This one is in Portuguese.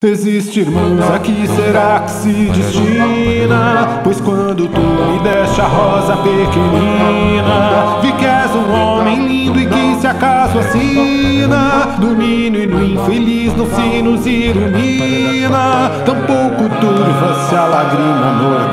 Existe, irmãos, a que será que se destina? Pois quando tu me deste a rosa pequenina, vi que és um homem lindo e que se acaso assina do ninho e no infeliz não se nos ilumina. Tampouco turva-se a lágrima amor